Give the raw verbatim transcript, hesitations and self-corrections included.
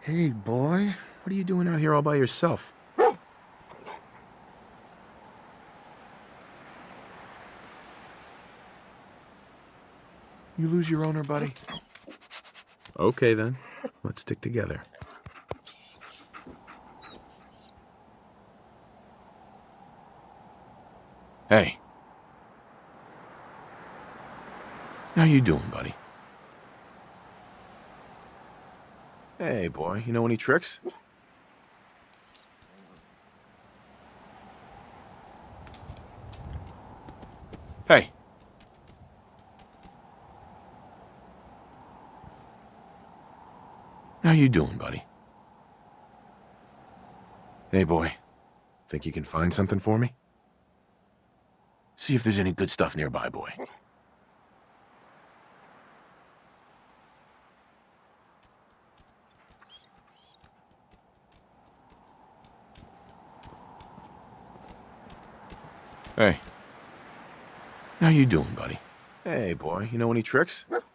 Hey, boy. What are you doing out here all by yourself? You lose your owner, buddy? Okay, then. Let's stick together. Hey. How you doing, buddy? Hey, boy. You know any tricks? Hey. How you doing, buddy? Hey, boy. Think you can find something for me? See if there's any good stuff nearby, boy. Hey. How you doing, buddy? Hey, boy. You know any tricks?